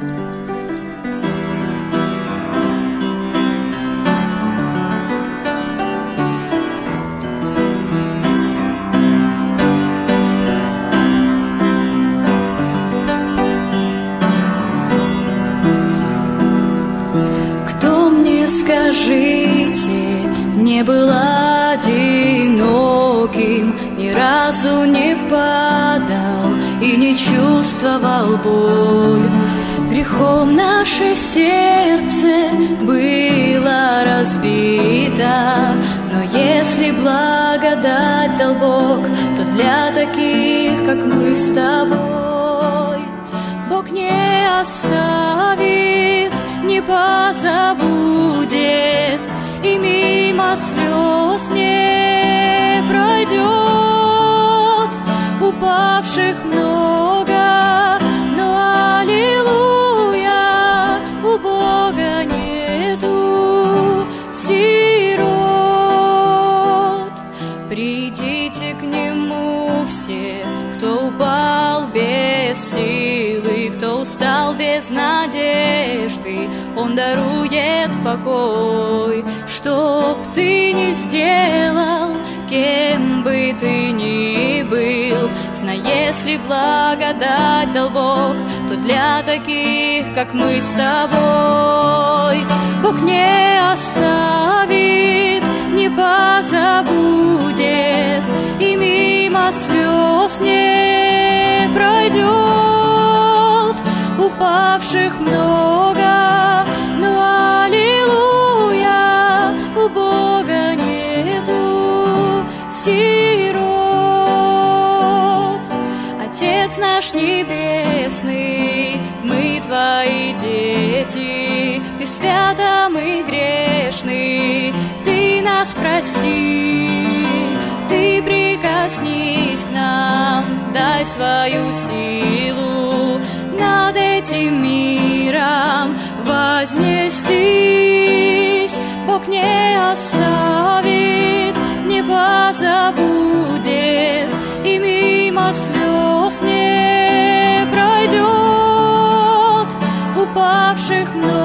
Скажите, не был одиноким, ни разу не падал и не чувствовал боль. Грехом наше сердце было разбито, но если благодать дал Бог, то для таких, как мы с тобой, Бог не оставит, не позабудет и мимо слез не пройдет. Упавших много, но аллилуйя, у Бога нету сирот. Придите к Нему все, кто упал без силы, кто устал без надежды, Он дарует покой. Чтоб ты ни сделал, кем бы ты ни был, знай, если благодать дал Бог, то для таких, как мы с тобой, Бог не оставит, не позабудет и мимо слез не пройдет. Упавших много, но аллилуйя, у Бога нету сирот. Отец наш небесный, мы твои дети, ты свято, мы грешны, ты нас прости, ты прикоснись к нам, дай свою силу над этим миром вознестись. Бог не оставит, не позабудет и мимо слез не пройдет. Упавших много,